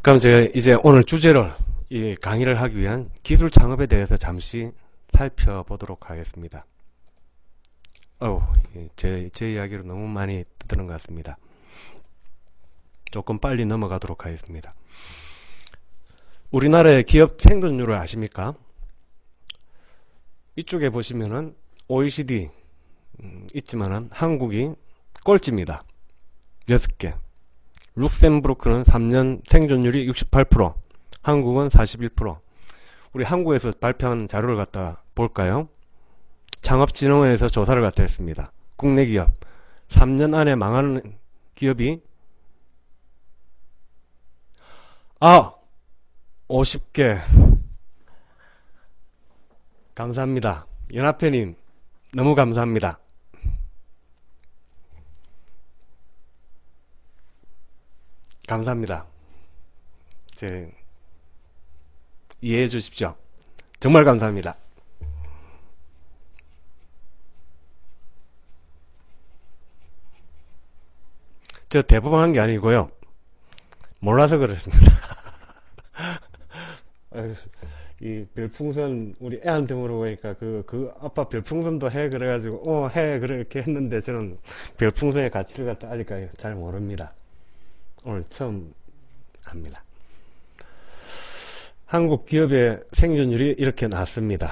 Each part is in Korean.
그럼 제가 이제 오늘 주제를 이 강의를 하기 위한 기술 창업에 대해서 잠시 살펴보도록 하겠습니다. 제 이야기로 너무 많이 떠드는 것 같습니다. 조금 빨리 넘어가도록 하겠습니다. 우리나라의 기업 생존율을 아십니까? 이쪽에 보시면은 OECD 있지만은 한국이 꼴찌입니다. 6개. 룩셈부르크는 3년 생존율이 68%, 한국은 41%. 우리 한국에서 발표한 자료를 갖다 볼까요? 창업진흥원에서 조사를 갖다 했습니다. 국내 기업 3년 안에 망하는 기업이 50개. 감사합니다. 연합회님 너무 감사합니다. 감사합니다. 이해해 주십시오. 정말 감사합니다. 저 대부분 한 게 아니고요. 몰라서 그렇습니다. 이 별풍선 우리 애한테 물어보니까 그 아빠 별풍선도 해 그래가지고 해 그렇게 했는데 저는 별풍선의 가치를 갖다 아직까지 잘 모릅니다. 오늘 처음 합니다. 한국 기업의 생존율이 이렇게 낮습니다.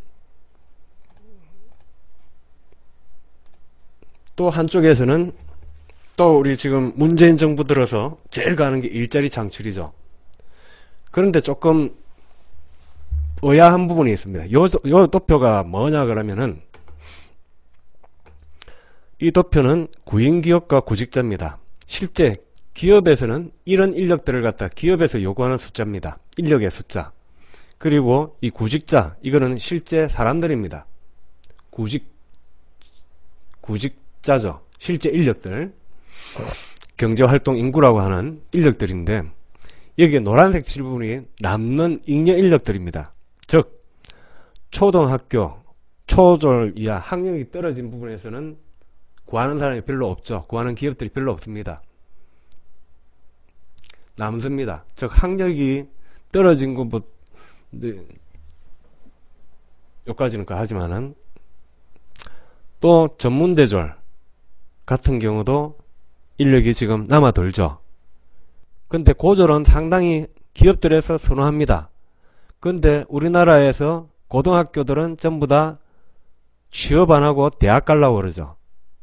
또 한쪽에서는 또 우리 지금 문재인 정부 들어서 제일 가는 게 일자리 창출이죠. 그런데 조금 의아한 부분이 있습니다. 요 도표가 뭐냐 그러면은 이 도표는 구인기업과 구직자입니다. 실제 기업에서는 이런 인력들을 갖다 기업에서 요구하는 숫자입니다. 인력의 숫자. 그리고 이 구직자, 이거는 실제 사람들입니다. 구직자죠. 실제 인력들. 경제활동 인구라고 하는 인력들인데 여기에 노란색 칠부분이 남는 잉여 인력들입니다. 즉 초등학교, 초졸 이하 학력이 떨어진 부분에서는 구하는 사람이 별로 없죠. 구하는 기업들이 별로 없습니다. 남습니다. 즉 학력이 떨어진 것부터 여기까지는 하지만은 또 전문대졸 같은 경우도 인력이 지금 남아 돌죠. 근데 고졸은 상당히 기업들에서 선호합니다. 근데 우리나라에서 고등학교들은 전부 다 취업 안 하고 대학 가려고 그러죠.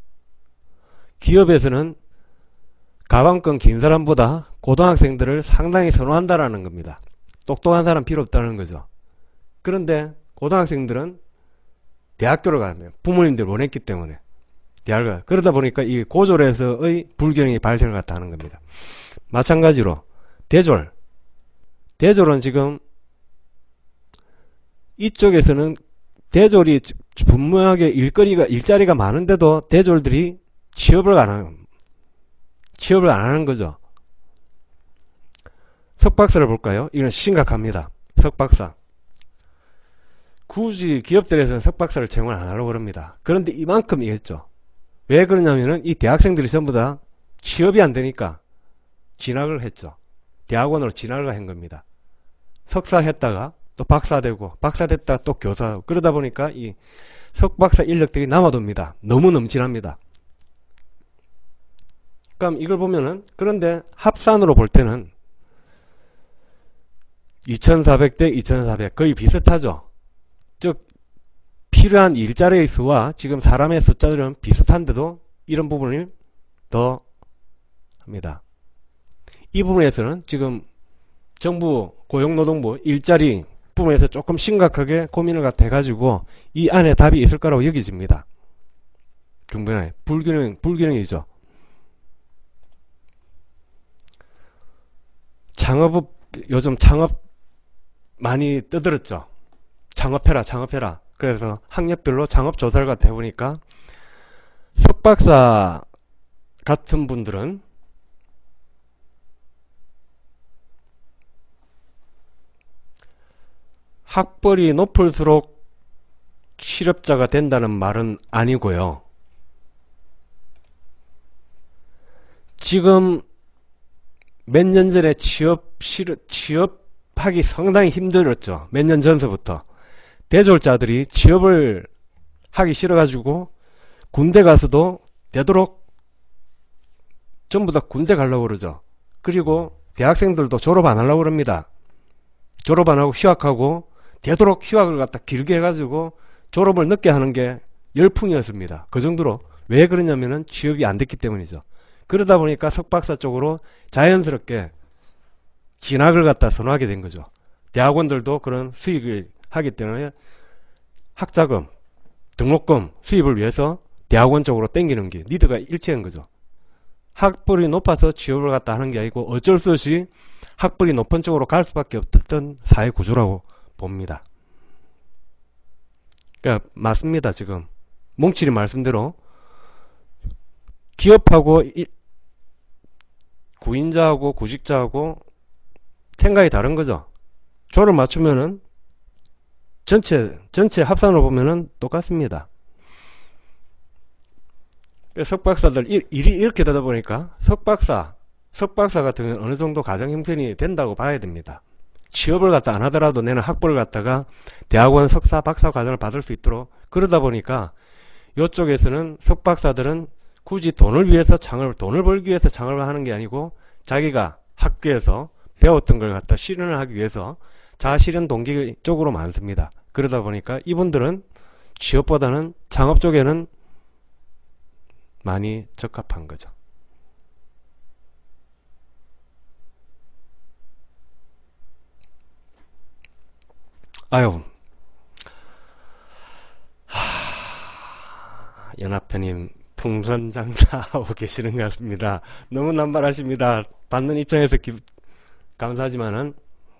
기업에서는 가방끈 긴 사람보다 고등학생들을 상당히 선호한다라는 겁니다. 똑똑한 사람 필요 없다는 거죠. 그런데 고등학생들은 대학교를 가는 부모님들 원했기 때문에 대학을 가요. 그러다 보니까 이 고졸에서의 불균형이 발생을 갖다 하는 겁니다. 마찬가지로 대졸은 지금 이쪽에서는 대졸이 분명하게 일자리가 많은데도 대졸들이 취업을 안 하는 거죠. 석박사를 볼까요? 이건 심각합니다. 석박사. 굳이 기업들에서는 석박사를 채용을 안 하려고 그럽니다. 그런데 이만큼이겠죠. 왜 그러냐면은 이 대학생들이 전부 다 취업이 안 되니까 진학을 했죠. 대학원으로 진학을 한 겁니다. 석사 했다가 또 박사 되고 박사 됐다가 또 교사, 그러다 보니까 이 석박사 인력들이 남아돕니다. 너무 넘친합니다. 그럼 이걸 보면은, 그런데 합산으로 볼 때는 2400대 2400 거의 비슷하죠. 즉 필요한 일자리의 수와 지금 사람의 숫자들은 비슷한데도 이런 부분을 더 합니다. 이 부분에서는 지금 정부 고용노동부 일자리 부분에서 조금 심각하게 고민을 갖다 해가지고 이 안에 답이 있을 거라고 여겨집니다. 중간에 불균형이죠. 요즘 창업 많이 떠들었죠. 창업해라. 그래서 학력별로 창업 조사를 갖다 해보니까 석박사 같은 분들은 학벌이 높을수록 실업자가 된다는 말은 아니고요. 지금 몇 년 전에 취업하기 상당히 힘들었죠. 몇 년 전서부터. 대졸자들이 취업을 하기 싫어가지고 군대 가서도 되도록 전부 다 군대 가려고 그러죠. 그리고 대학생들도 졸업 안 하려고 그럽니다. 졸업 안 하고 휴학하고 되도록 휴학을 갖다 길게 해가지고 졸업을 늦게 하는 게 열풍이었습니다. 그 정도로. 왜 그러냐면은 취업이 안 됐기 때문이죠. 그러다 보니까 석박사 쪽으로 자연스럽게 진학을 갖다 선호하게 된 거죠. 대학원들도 그런 수익을 하기 때문에 학자금, 등록금 수입을 위해서 대학원 쪽으로 땡기는 게 니드가 일치한 거죠. 학벌이 높아서 취업을 갖다 하는 게 아니고 어쩔 수 없이 학벌이 높은 쪽으로 갈 수밖에 없던 사회 구조라고 봅니다. 그러니까 맞습니다. 지금 몽칠이 말씀대로 기업하고 구인자하고 구직자하고 생각이 다른 거죠. 조를 맞추면은 전체 합산을 보면은 똑같습니다. 석박사들 일이 이렇게 되다 보니까 석박사 같은 경우는 어느 정도 가정 형편이 된다고 봐야 됩니다. 취업을 갖다 안 하더라도 내는 학벌을 갖다가 대학원 석사 박사 과정을 받을 수 있도록, 그러다 보니까 이쪽에서는 석박사들은 굳이 돈을 벌기 위해서 창업을 하는 게 아니고 자기가 학교에서 배웠던 걸 갖다 실현을 하기 위해서 자아실현 동기 쪽으로 많습니다. 그러다 보니까 이분들은 취업보다는 창업 쪽에는 많이 적합한 거죠. 아유, 연합회님 풍선장사하고 계시는 것 같습니다. 너무 남발하십니다. 받는 입장에서 감사하지만은,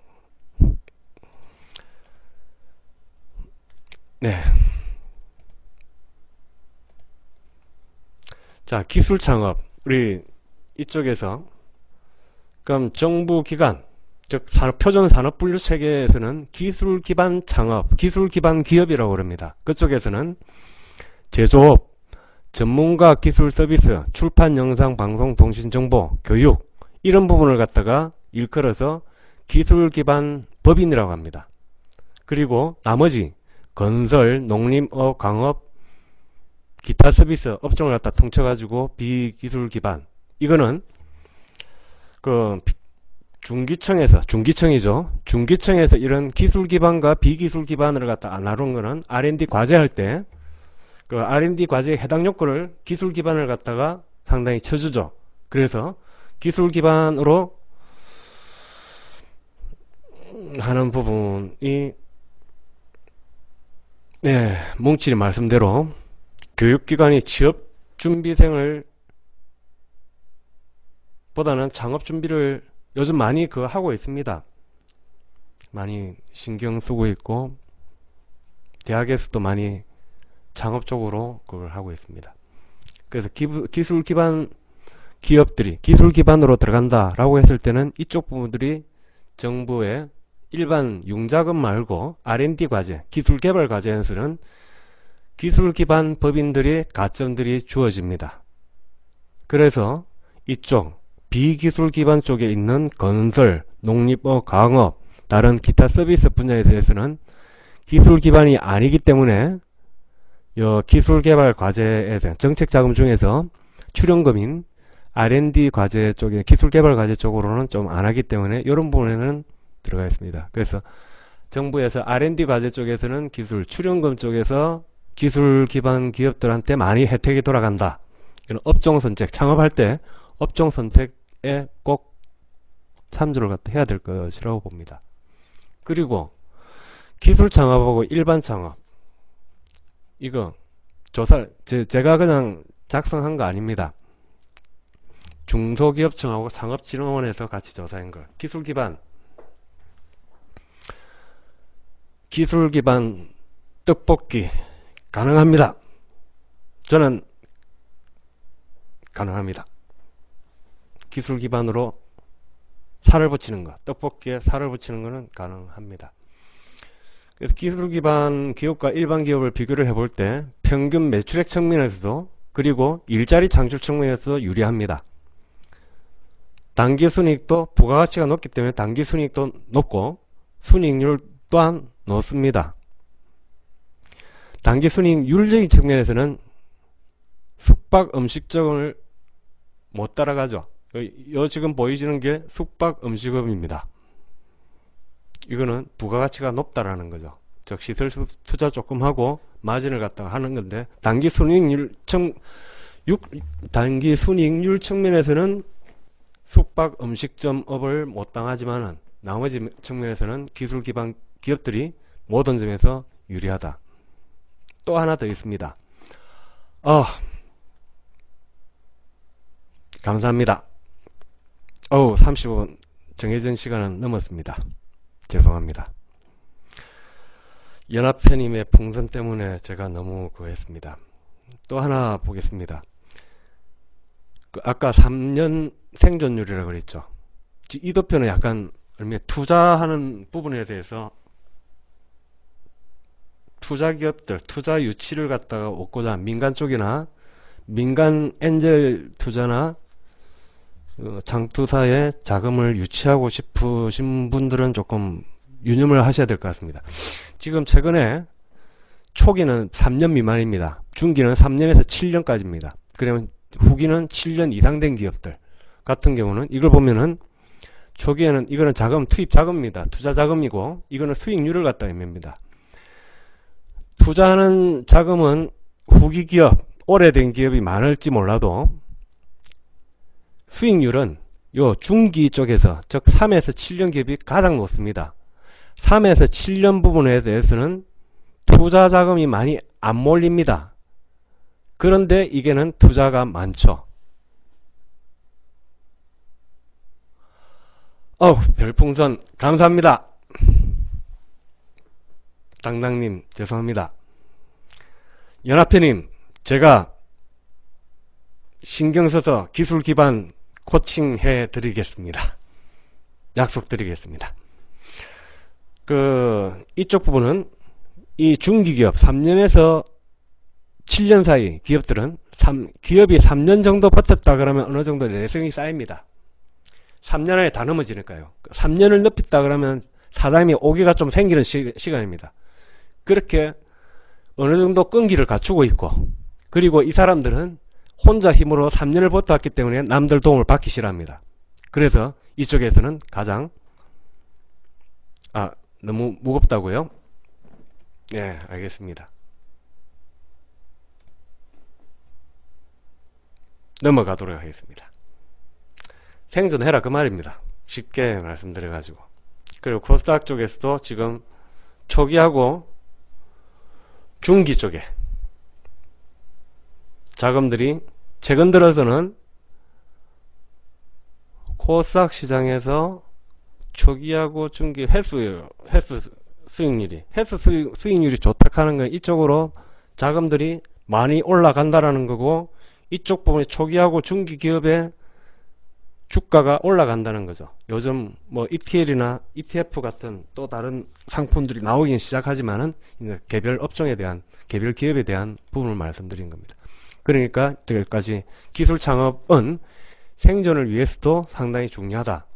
네. 자, 기술 창업. 우리 이쪽에서, 그럼 정부 기관, 즉 표준 산업 분류 체계에서는 기술 기반 창업, 기술 기반 기업이라고 그럽니다. 그쪽에서는 제조업, 전문가 기술 서비스, 출판, 영상, 방송, 통신, 정보, 교육, 이런 부분을 갖다가 일컬어서 기술 기반 법인이라고 합니다. 그리고 나머지 건설, 농림업, 광업, 기타 서비스 업종을 갖다 통쳐가지고 비기술 기반, 이거는 그 중기청에서 이런 기술 기반과 비기술 기반을 갖다 나눈 거는 R&D 과제할 때 그 R&D 과제의 해당 요건을 기술 기반을 갖다가 상당히 쳐주죠. 그래서 기술 기반으로 하는 부분이, 네, 몽칠이 말씀대로 교육기관이 취업준비생을 보다는 창업준비를 요즘 많이 하고 있습니다. 많이 신경 쓰고 있고 대학에서도 많이 창업 쪽으로 그걸 하고 있습니다. 그래서 기술 기반 기업들이 기술 기반으로 들어간다 라고 했을 때는 이쪽 부분들이 정부의 일반 융자금 말고 R&D 과제, 기술 개발 과제에서는 기술 기반 법인들이 가점들이 주어집니다. 그래서 이쪽 비기술 기반 쪽에 있는 건설, 농립업, 광업, 다른 기타 서비스 분야에 대해서는 기술 기반이 아니기 때문에 기술 개발 과제에 대한 정책 자금 중에서 출연금인 R&D 과제 쪽에 기술 개발 과제 쪽으로는 좀 안 하기 때문에 이런 부분에는 들어가 있습니다. 그래서 정부에서 R&D 과제 쪽에서는 기술 출연금 쪽에서 기술 기반 기업들한테 많이 혜택이 돌아간다. 이런 업종 선택, 창업할 때 업종 선택에 꼭 참조를 해야 될 것이라고 봅니다. 그리고 기술 창업하고 일반 창업, 이거 제가 그냥 작성한 거 아닙니다. 중소기업청하고 창업진흥원에서 같이 조사한 거. 기술 기반 떡볶이 가능합니다. 저는 가능합니다. 기술 기반으로 살을 붙이는 거, 떡볶이에 살을 붙이는 거는 가능합니다. 그래서 기술 기반 기업과 일반 기업을 비교를 해볼 때 평균 매출액 측면에서도 그리고 일자리 창출 측면에서도 유리합니다. 당기순이익도 부가가치가 높기 때문에 당기순이익도 높고 순이익률 또한 높습니다. 당기순이익률적인 측면에서는 숙박음식점을 못 따라가죠. 요 지금 보이시는 게 숙박음식업입니다. 이거는 부가가치가 높다라는 거죠. 즉 시설 투자 조금 하고 마진을 갖다가 하는 건데 단기순이익률 측면에서는 숙박음식점업을 못 당하지만은 나머지 측면에서는 기술 기반 기업들이 모든 점에서 유리하다. 또 하나 더 있습니다. 감사합니다. 35분 정해진 시간은 넘었습니다. 죄송합니다. 연합회님의 풍선 때문에 제가 너무 그랬습니다. 또 하나 보겠습니다. 아까 3년 생존율이라고 그랬죠. 이 도표는 약간 투자하는 부분에 대해서 투자기업들, 투자 유치를 갖다가 얻고자 민간 쪽이나 민간 엔젤 투자나 장투사에 자금을 유치하고 싶으신 분들은 조금 유념을 하셔야 될 것 같습니다. 지금 최근에 초기는 3년 미만입니다. 중기는 3년에서 7년까지입니다. 그러면 후기는 7년 이상 된 기업들 같은 경우는 이걸 보면은 초기에는 이거는 자금, 투입 자금입니다. 투자 자금이고 이거는 수익률을 갖다 의미합니다. 투자하는 자금은 후기 기업, 오래된 기업이 많을지 몰라도 수익률은 요 중기 쪽에서 즉 3에서 7년 기업이 가장 높습니다. 3에서 7년 부분에 대해서는 투자 자금이 많이 안 몰립니다. 그런데 이게는 투자가 많죠. 별풍선 감사합니다. 당당님 죄송합니다. 연합회님 제가 신경써서 기술 기반 코칭 해 드리겠습니다. 약속드리겠습니다. 이쪽 부분은 이 중기기업 3년에서 7년 사이 기업들은 기업이 3년 정도 버텼다 그러면 어느 정도 내성이 쌓입니다. 3년 안에 다 넘어지니까요. 3년을 넘겼다 그러면 사장님이 오기가 좀 생기는 시간입니다. 그렇게 어느 정도 끈기를 갖추고 있고 그리고 이 사람들은 혼자 힘으로 3년을 버텨왔기 때문에 남들 도움을 받기 싫어합니다. 그래서 이쪽에서는 가장 너무 무겁다고요? 네, 알겠습니다. 넘어가도록 하겠습니다. 생존해라 그 말입니다. 쉽게 말씀드려가지고. 그리고 코스닥 쪽에서도 지금 초기하고 중기 쪽에 자금들이 최근 들어서는 코스닥 시장에서 초기하고 중기 횟수 수익률이 좋다 하는 건 이쪽으로 자금들이 많이 올라간다라는 거고 이쪽 부분이 초기하고 중기 기업의 주가가 올라간다는 거죠. 요즘 뭐 ETL이나 ETF 같은 또 다른 상품들이 나오긴 시작하지만은 개별 업종에 대한 개별 기업에 대한 부분을 말씀드린 겁니다. 그러니까 여기까지 기술 창업은 생존을 위해서도 상당히 중요하다.